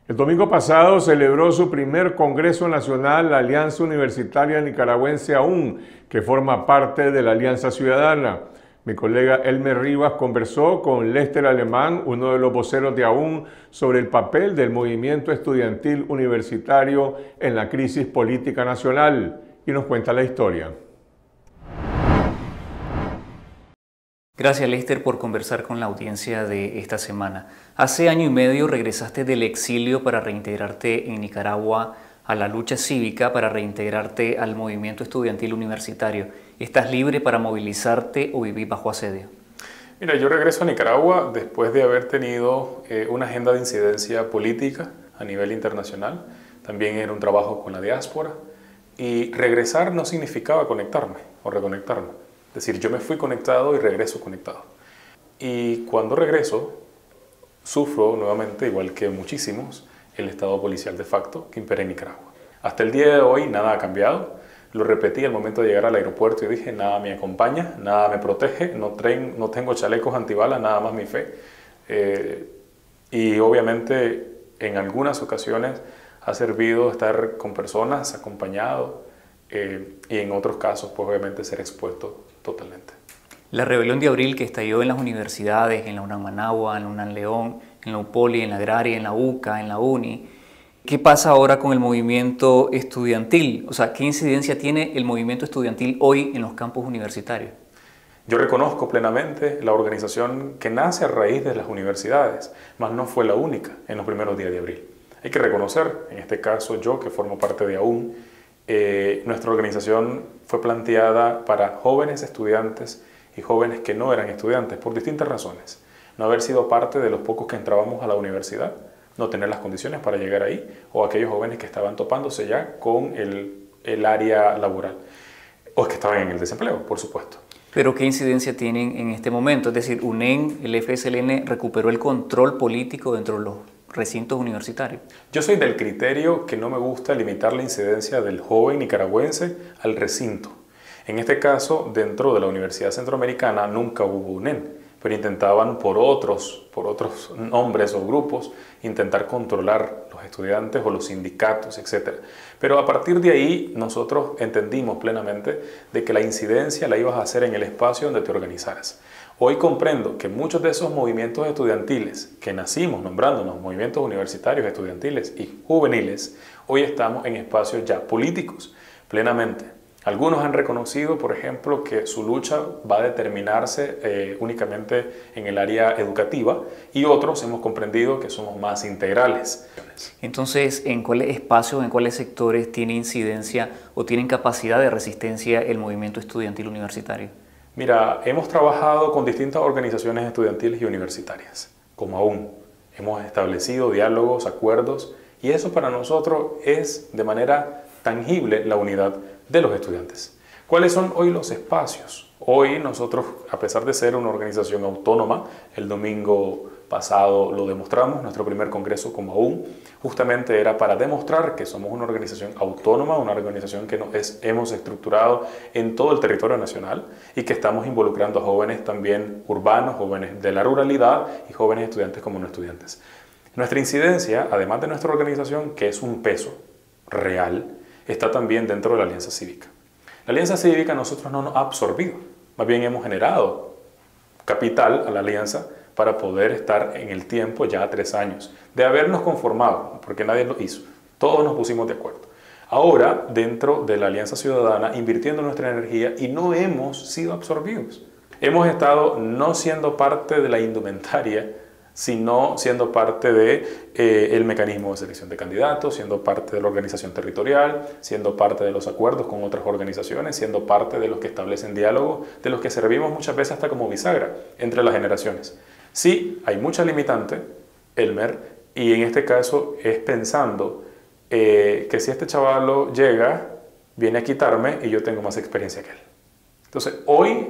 El domingo pasado celebró su primer Congreso Nacional la Alianza Universitaria Nicaragüense AUN, que forma parte de la Alianza Ciudadana. Mi colega Elmer Rivas conversó con Lester Alemán, uno de los voceros de AUN, sobre el papel del movimiento estudiantil universitario en la crisis política nacional, y nos cuenta la historia. Gracias, Lester, por conversar con la audiencia de esta semana. Hace año y medio regresaste del exilio para reintegrarte en Nicaragua a la lucha cívica, para reintegrarte al movimiento estudiantil universitario. ¿Estás libre para movilizarte o vivir bajo asedio? Mira, yo regreso a Nicaragua después de haber tenido una agenda de incidencia política a nivel internacional. También era un trabajo con la diáspora. Y regresar no significaba conectarme o reconectarme. Es decir, yo me fui conectado y regreso conectado. Y cuando regreso, sufro nuevamente, igual que muchísimos, el estado policial de facto que impera en Nicaragua. Hasta el día de hoy nada ha cambiado. Lo repetí al momento de llegar al aeropuerto y dije, nada me acompaña, nada me protege, no tengo chalecos antibalas, nada más mi fe. Y obviamente en algunas ocasiones ha servido estar con personas, acompañado, y en otros casos, pues obviamente ser expuesto totalmente. La rebelión de abril que estalló en las universidades, en la UNAM Managua, en la UNAM León, en la UPOLI, en la Agraria, en la UCA, en la UNI, ¿qué pasa ahora con el movimiento estudiantil? O sea, ¿qué incidencia tiene el movimiento estudiantil hoy en los campus universitarios? Yo reconozco plenamente la organización que nace a raíz de las universidades, mas no fue la única en los primeros días de abril. Hay que reconocer, en este caso yo que formo parte de AUN, nuestra organización fue planteada para jóvenes estudiantes y jóvenes que no eran estudiantes por distintas razones. No haber sido parte de los pocos que entrábamos a la universidad, no tener las condiciones para llegar ahí, o aquellos jóvenes que estaban topándose ya con el área laboral, o que estaban en el desempleo, por supuesto. Pero ¿qué incidencia tienen en este momento? Es decir, UNEN, el FSLN, recuperó el control político dentro de los recintos universitarios. Yo soy del criterio que no me gusta limitar la incidencia del joven nicaragüense al recinto. En este caso, dentro de la Universidad Centroamericana nunca hubo UNEN, pero intentaban por otros nombres o grupos intentar controlar los estudiantes o los sindicatos, etc. Pero a partir de ahí nosotros entendimos plenamente de que la incidencia la ibas a hacer en el espacio donde te organizaras. Hoy comprendo que muchos de esos movimientos estudiantiles que nacimos nombrándonos movimientos universitarios, estudiantiles y juveniles, hoy estamos en espacios ya políticos plenamente. Algunos han reconocido, por ejemplo, que su lucha va a determinarse únicamente en el área educativa y otros hemos comprendido que somos más integrales. Entonces, ¿en cuáles espacios, en cuáles sectores tiene incidencia o tienen capacidad de resistencia el movimiento estudiantil universitario? Mira, hemos trabajado con distintas organizaciones estudiantiles y universitarias, como AUN. Hemos establecido diálogos, acuerdos, y eso para nosotros es de manera tangible la unidad de los estudiantes. ¿Cuáles son hoy los espacios? Hoy nosotros, a pesar de ser una organización autónoma, el domingo pasado lo demostramos, nuestro primer congreso como AUN, justamente era para demostrar que somos una organización autónoma, una organización que hemos estructurado en todo el territorio nacional y que estamos involucrando a jóvenes también urbanos, jóvenes de la ruralidad y jóvenes estudiantes como no estudiantes. Nuestra incidencia, además de nuestra organización, que es un peso real, está también dentro de la Alianza Cívica. La Alianza Cívica a nosotros no nos ha absorbido, más bien hemos generado capital a la Alianza para poder estar en el tiempo ya 3 años, de habernos conformado, porque nadie lo hizo, todos nos pusimos de acuerdo. Ahora, dentro de la Alianza Ciudadana, invirtiendo nuestra energía y no hemos sido absorbidos. Hemos estado no siendo parte de la indumentaria, sino siendo parte del mecanismo de selección de candidatos, siendo parte de la organización territorial, siendo parte de los acuerdos con otras organizaciones, siendo parte de los que establecen diálogo, de los que servimos muchas veces hasta como bisagra entre las generaciones. Sí, hay mucha limitante, Elmer, y en este caso es pensando que si este chavalo llega, viene a quitarme y yo tengo más experiencia que él. Entonces, hoy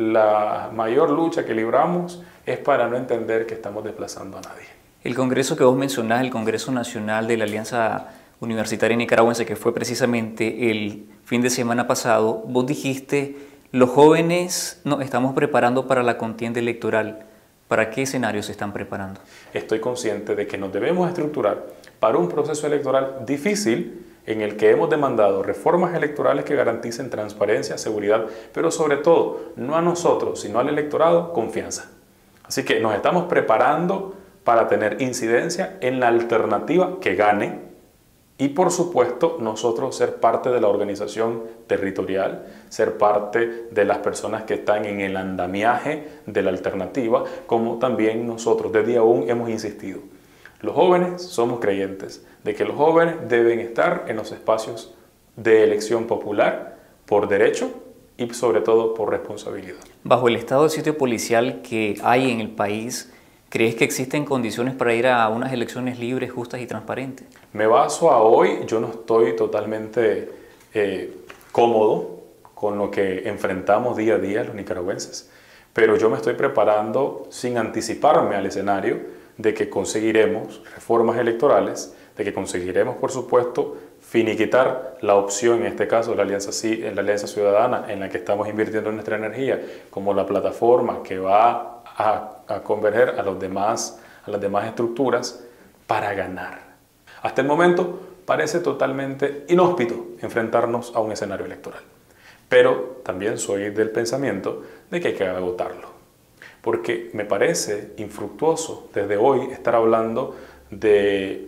la mayor lucha que libramos es para no entender que estamos desplazando a nadie. El congreso que vos mencionás, el Congreso Nacional de la Alianza Universitaria Nicaragüense, que fue precisamente el fin de semana pasado, vos dijiste, los jóvenes nos estamos preparando para la contienda electoral. ¿Para qué escenarios se están preparando? Estoy consciente de que nos debemos estructurar para un proceso electoral difícil en el que hemos demandado reformas electorales que garanticen transparencia, seguridad, pero sobre todo, no a nosotros, sino al electorado, confianza. Así que nos estamos preparando para tener incidencia en la alternativa que gane y, por supuesto, nosotros ser parte de la organización territorial, ser parte de las personas que están en el andamiaje de la alternativa, como también nosotros desde aún hemos insistido. Los jóvenes somos creyentes de que los jóvenes deben estar en los espacios de elección popular por derecho y sobre todo por responsabilidad. Bajo el estado de sitio policial que hay en el país, ¿crees que existen condiciones para ir a unas elecciones libres, justas y transparentes? Me baso a hoy, yo no estoy totalmente cómodo con lo que enfrentamos día a día los nicaragüenses, pero yo me estoy preparando sin anticiparme al escenario de que conseguiremos reformas electorales, de que conseguiremos, por supuesto, finiquitar la opción, en este caso la Alianza Ciudadana, en la que estamos invirtiendo nuestra energía, como la plataforma que va a converger a las demás estructuras para ganar. Hasta el momento parece totalmente inhóspito enfrentarnos a un escenario electoral, pero también soy del pensamiento de que hay que agotarlo, porque me parece infructuoso desde hoy estar hablando de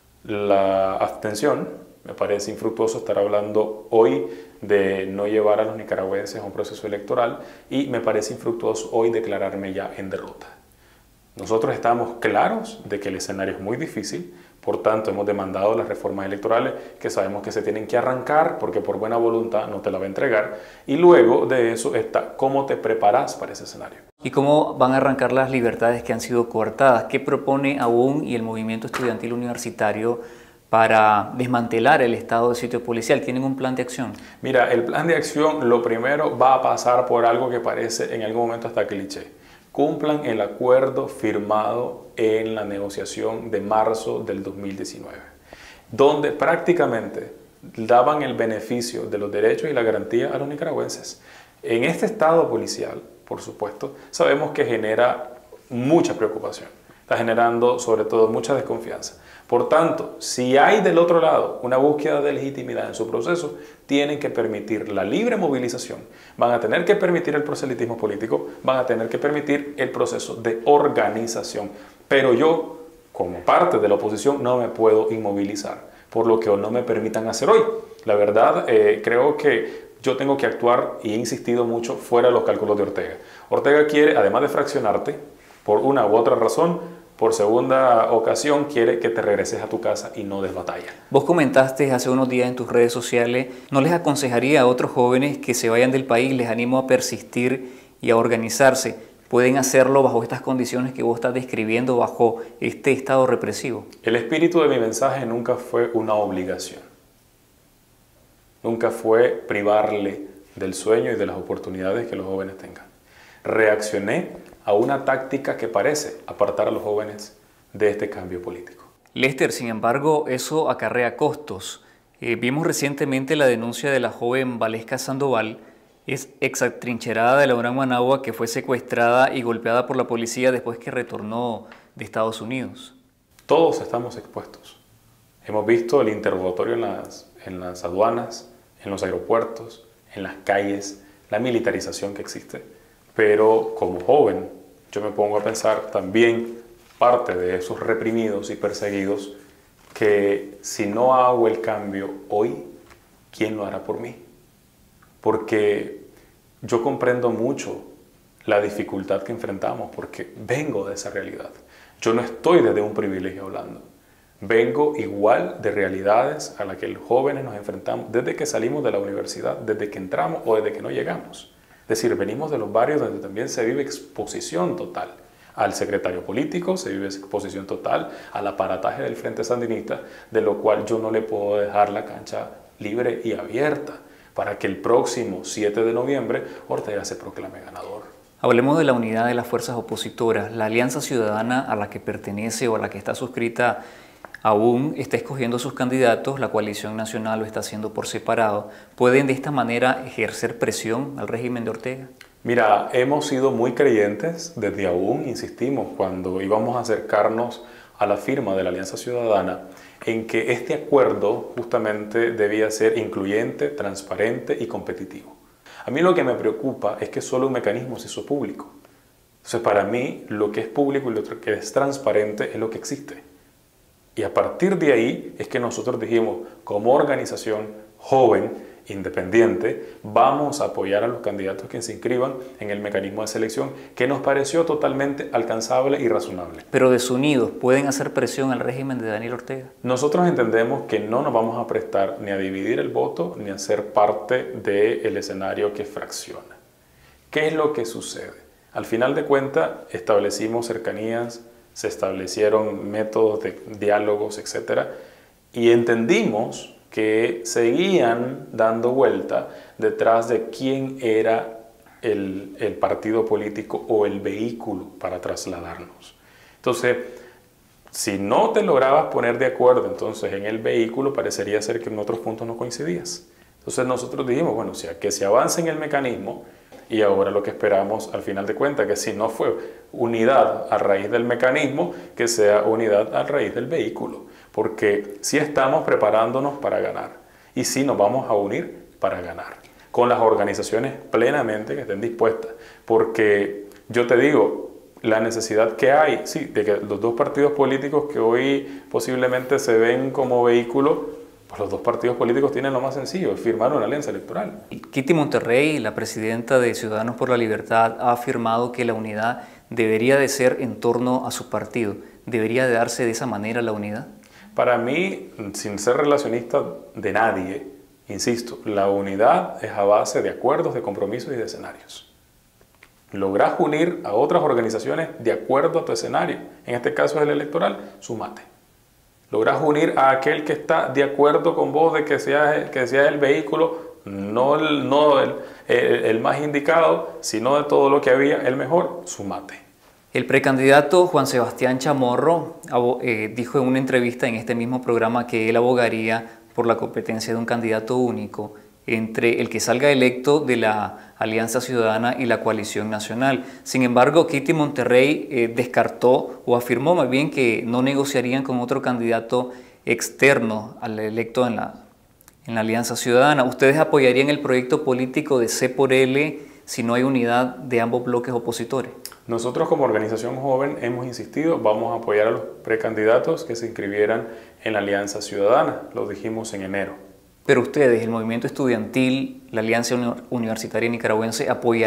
la abstención, me parece infructuoso estar hablando hoy de no llevar a los nicaragüenses a un proceso electoral y me parece infructuoso hoy declararme ya en derrota. Nosotros estamos claros de que el escenario es muy difícil, por tanto hemos demandado las reformas electorales que sabemos que se tienen que arrancar porque por buena voluntad no te la va a entregar y luego de eso está cómo te preparas para ese escenario. ¿Y cómo van a arrancar las libertades que han sido coartadas? ¿Qué propone AUN y el movimiento estudiantil universitario para desmantelar el estado de sitio policial? ¿Tienen un plan de acción? Mira, el plan de acción lo primero va a pasar por algo que parece en algún momento hasta cliché. Cumplan el acuerdo firmado en la negociación de marzo del 2019, donde prácticamente daban el beneficio de los derechos y la garantía a los nicaragüenses. En este estado policial, por supuesto, sabemos que genera mucha preocupación, está generando sobre todo mucha desconfianza. Por tanto, si hay del otro lado una búsqueda de legitimidad en su proceso, tienen que permitir la libre movilización, van a tener que permitir el proselitismo político, van a tener que permitir el proceso de organización. Pero yo, como parte de la oposición, no me puedo inmovilizar por lo que no me permitan hacer hoy. La verdad, creo que yo tengo que actuar, y he insistido mucho, fuera de los cálculos de Ortega. Ortega quiere, además de fraccionarte, por una u otra razón, por segunda ocasión quiere que te regreses a tu casa y no des batalla. Vos comentaste hace unos días en tus redes sociales, ¿no les aconsejaría a otros jóvenes que se vayan del país? Les animo a persistir y a organizarse. Pueden hacerlo bajo estas condiciones que vos estás describiendo, bajo este estado represivo. El espíritu de mi mensaje nunca fue una obligación. Nunca fue privarle del sueño y de las oportunidades que los jóvenes tengan. Reaccioné a una táctica que parece apartar a los jóvenes de este cambio político. Lester, sin embargo, eso acarrea costos. Vimos recientemente la denuncia de la joven Valesca Sandoval, es exatrincherada de la UNAM Managua, que fue secuestrada y golpeada por la policía después que retornó de Estados Unidos. Todos estamos expuestos. Hemos visto el interrogatorio en las aduanas, en los aeropuertos, en las calles, la militarización que existe. Pero como joven, yo me pongo a pensar también parte de esos reprimidos y perseguidos que si no hago el cambio hoy, ¿quién lo hará por mí? Porque yo comprendo mucho la dificultad que enfrentamos porque vengo de esa realidad. Yo no estoy desde un privilegio hablando. Vengo igual de realidades a las que los jóvenes nos enfrentamos desde que salimos de la universidad, desde que entramos o desde que no llegamos. Es decir, venimos de los barrios donde también se vive exposición total al secretario político, se vive exposición total al aparataje del Frente Sandinista, de lo cual yo no le puedo dejar la cancha libre y abierta para que el próximo 7 de noviembre Ortega se proclame ganador. Hablemos de la unidad de las fuerzas opositoras. La Alianza Ciudadana a la que pertenece o a la que está suscrita AUN está escogiendo sus candidatos, la coalición nacional lo está haciendo por separado. ¿Pueden de esta manera ejercer presión al régimen de Ortega? Mira, hemos sido muy creyentes desde aún, insistimos, cuando íbamos a acercarnos a la firma de la Alianza Ciudadana, en que este acuerdo justamente debía ser incluyente, transparente y competitivo. A mí lo que me preocupa es que solo un mecanismo se hizo público. Entonces, para mí, lo que es público y lo que es transparente es lo que existe. Y a partir de ahí es que nosotros dijimos, como organización joven, independiente, vamos a apoyar a los candidatos que se inscriban en el mecanismo de selección, que nos pareció totalmente alcanzable y razonable. Pero desunidos, ¿pueden hacer presión al régimen de Daniel Ortega? Nosotros entendemos que no nos vamos a prestar ni a dividir el voto ni a ser parte del escenario que fracciona. ¿Qué es lo que sucede? Al final de cuentas, establecimos cercanías, se establecieron métodos de diálogos, etc. Y entendimos que seguían dando vuelta detrás de quién era el partido político o el vehículo para trasladarnos. Entonces, si no te lograbas poner de acuerdo entonces en el vehículo, parecería ser que en otros puntos no coincidías. Entonces nosotros dijimos, bueno, o sea, que se avance en el mecanismo, y ahora lo que esperamos al final de cuentas, que si no fue unidad a raíz del mecanismo, que sea unidad a raíz del vehículo. Porque sí estamos preparándonos para ganar y sí nos vamos a unir para ganar, con las organizaciones plenamente que estén dispuestas. Porque yo te digo, la necesidad que hay, sí, de que los dos partidos políticos que hoy posiblemente se ven como vehículo, pues los dos partidos políticos tienen lo más sencillo, es firmar una alianza electoral. Kitty Monterrey, la presidenta de Ciudadanos por la Libertad, ha afirmado que la unidad debería de ser en torno a su partido. ¿Debería de darse de esa manera la unidad? Para mí, sin ser relacionista de nadie, insisto, la unidad es a base de acuerdos, de compromisos y de escenarios. Lográs unir a otras organizaciones de acuerdo a tu escenario, en este caso es el electoral, súmate. Lográs unir a aquel que está de acuerdo con vos de que sea el vehículo, no el más indicado, sino de todo lo que había, el mejor, súmate. El precandidato Juan Sebastián Chamorro dijo en una entrevista en este mismo programa que él abogaría por la competencia de un candidato único entre el que salga electo de la Alianza Ciudadana y la Coalición Nacional. Sin embargo, Kitty Monterrey descartó o afirmó más bien que no negociarían con otro candidato externo al electo en la Alianza Ciudadana. ¿Ustedes apoyarían el proyecto político de C por L si no hay unidad de ambos bloques opositores? Nosotros como organización joven hemos insistido, vamos a apoyar a los precandidatos que se inscribieran en la Alianza Ciudadana, lo dijimos en enero. Pero ustedes, el movimiento estudiantil, la Alianza Universitaria Nicaragüense,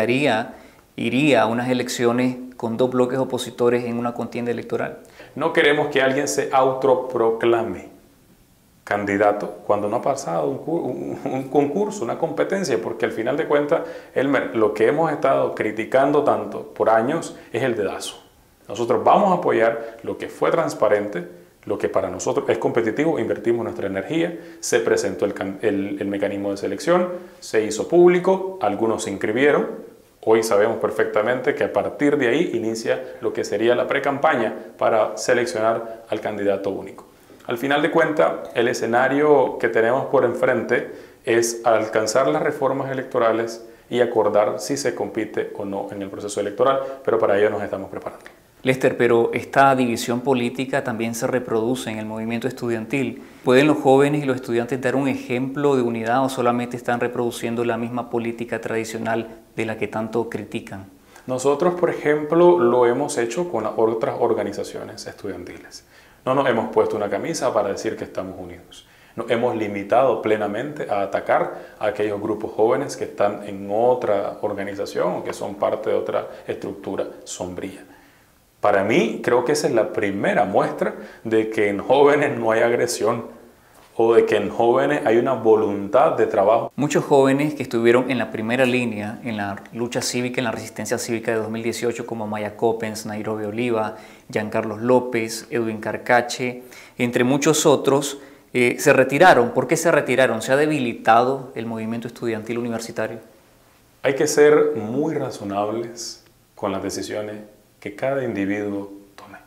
iría a unas elecciones con dos bloques opositores en una contienda electoral. No queremos que alguien se autoproclame candidato cuando no ha pasado un concurso, una competencia, porque al final de cuentas, Elmer, lo que hemos estado criticando tanto por años es el dedazo. Nosotros vamos a apoyar lo que fue transparente, lo que para nosotros es competitivo, invertimos nuestra energía, se presentó el mecanismo de selección, se hizo público, algunos se inscribieron, hoy sabemos perfectamente que a partir de ahí inicia lo que sería la pre-campaña para seleccionar al candidato único. Al final de cuentas, el escenario que tenemos por enfrente es alcanzar las reformas electorales y acordar si se compite o no en el proceso electoral, pero para ello nos estamos preparando. Lester, pero esta división política también se reproduce en el movimiento estudiantil. ¿Pueden los jóvenes y los estudiantes dar un ejemplo de unidad o solamente están reproduciendo la misma política tradicional de la que tanto critican? Nosotros, por ejemplo, lo hemos hecho con otras organizaciones estudiantiles. No nos hemos puesto una camisa para decir que estamos unidos. Nos hemos limitado plenamente a atacar a aquellos grupos jóvenes que están en otra organización o que son parte de otra estructura sombría. Para mí, creo que esa es la primera muestra de que en jóvenes no hay agresión o de que en jóvenes hay una voluntad de trabajo. Muchos jóvenes que estuvieron en la primera línea en la lucha cívica, en la resistencia cívica de 2018, como Maya Coppens, Nairobi Oliva, Giancarlos López, Edwin Carcache, entre muchos otros, se retiraron. ¿Por qué se retiraron? ¿Se ha debilitado el movimiento estudiantil universitario? Hay que ser muy razonables con las decisiones que cada individuo tome.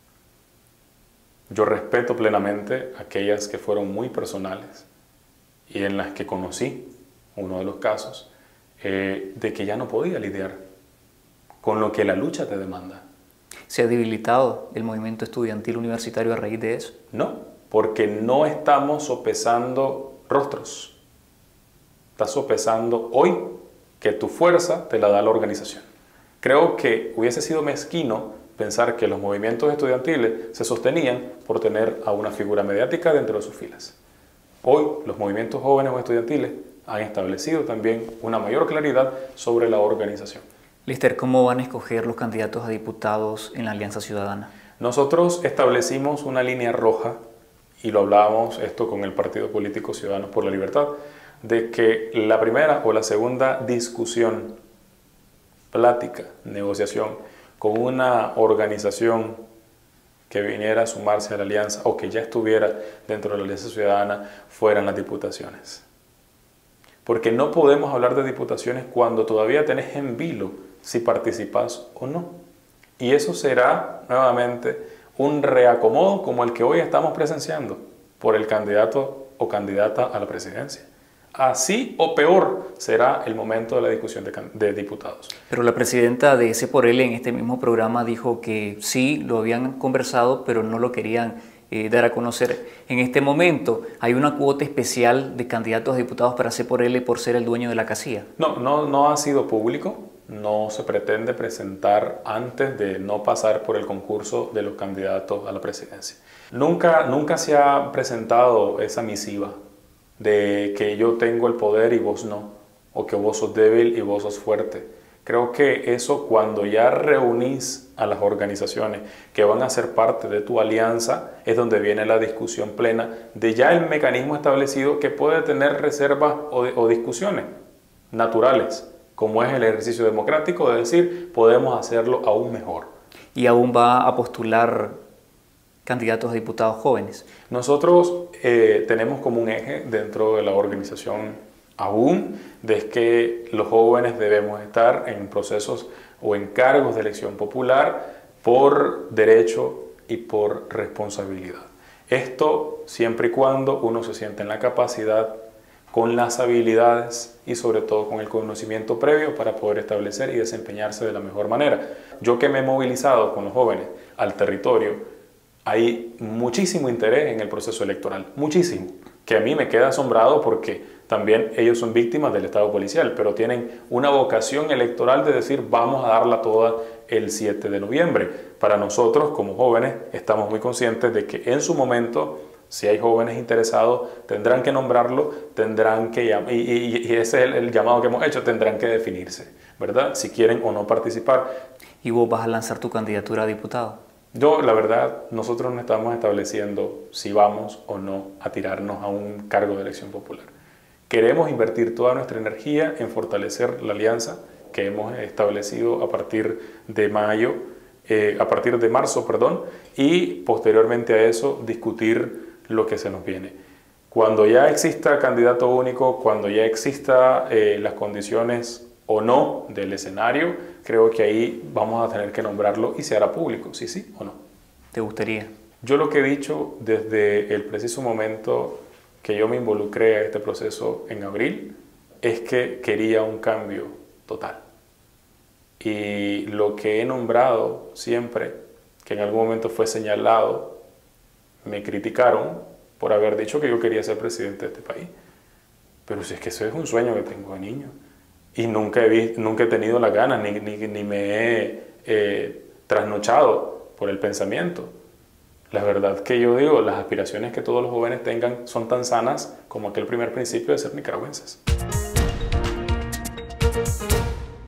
Yo respeto plenamente aquellas que fueron muy personales y en las que conocí, uno de los casos, de que ya no podía lidiar con lo que la lucha te demanda. ¿Se ha debilitado el movimiento estudiantil universitario a raíz de eso? No, porque no estamos sopesando rostros. Estás sopesando hoy que tu fuerza te la da la organización. Creo que hubiese sido mezquino pensar que los movimientos estudiantiles se sostenían por tener a una figura mediática dentro de sus filas. Hoy los movimientos jóvenes o estudiantiles han establecido también una mayor claridad sobre la organización. Lister, ¿cómo van a escoger los candidatos a diputados en la Alianza Ciudadana? Nosotros establecimos una línea roja, y lo hablábamos esto con el Partido Político Ciudadanos por la Libertad, de que la primera o la segunda discusión, plática, negociación con una organización que viniera a sumarse a la alianza o que ya estuviera dentro de la Alianza Ciudadana fueran las diputaciones. Porque no podemos hablar de diputaciones cuando todavía tenés en vilo si participas o no. Y eso será nuevamente un reacomodo como el que hoy estamos presenciando por el candidato o candidata a la presidencia. Así o peor será el momento de la discusión de diputados. Pero la presidenta de S por L en este mismo programa dijo que sí, lo habían conversado, pero no lo querían dar a conocer. En este momento hay una cuota especial de candidatos a diputados para C por L por ser el dueño de la casilla. No ha sido público, no se pretende presentar antes de no pasar por el concurso de los candidatos a la presidencia. Nunca se ha presentado esa misiva de que yo tengo el poder y vos no, o que vos sos débil y vos sos fuerte. Creo que eso, cuando ya reunís a las organizaciones que van a ser parte de tu alianza, es donde viene la discusión plena de ya el mecanismo establecido que puede tener reservas o discusiones naturales, como es el ejercicio democrático de decir, podemos hacerlo aún mejor. ¿Y aún va a postular candidatos a diputados jóvenes? Nosotros tenemos como un eje dentro de la organización aún de que los jóvenes debemos estar en procesos o en cargos de elección popular por derecho y por responsabilidad. Esto siempre y cuando uno se siente en la capacidad, con las habilidades y sobre todo con el conocimiento previo para poder establecer y desempeñarse de la mejor manera. Yo que me he movilizado con los jóvenes al territorio, hay muchísimo interés en el proceso electoral, muchísimo, que a mí me queda asombrado porque también ellos son víctimas del Estado policial, pero tienen una vocación electoral de decir vamos a darla toda el 7 de noviembre. Para nosotros como jóvenes estamos muy conscientes de que en su momento, si hay jóvenes interesados, tendrán que nombrarlo, tendrán que y ese es el llamado que hemos hecho, tendrán que definirse, ¿verdad? Si quieren o no participar. ¿Y vos vas a lanzar tu candidatura a diputado? Yo, la verdad, nosotros no estamos estableciendo si vamos o no a tirarnos a un cargo de elección popular. Queremos invertir toda nuestra energía en fortalecer la alianza que hemos establecido a partir de marzo, y posteriormente a eso discutir lo que se nos viene. Cuando ya exista candidato único, cuando ya exista las condiciones o no del escenario, creo que ahí vamos a tener que nombrarlo y se hará público, si sí o no. ¿Te gustaría? Yo lo que he dicho desde el preciso momento que yo me involucré a este proceso en abril es que quería un cambio total. Y lo que he nombrado siempre, que en algún momento fue señalado, me criticaron por haber dicho que yo quería ser presidente de este país. Pero si es que eso es un sueño que tengo de niño. Y nunca he tenido las ganas, ni me he trasnochado por el pensamiento. La verdad que yo digo, las aspiraciones que todos los jóvenes tengan son tan sanas como aquel primer principio de ser nicaragüenses.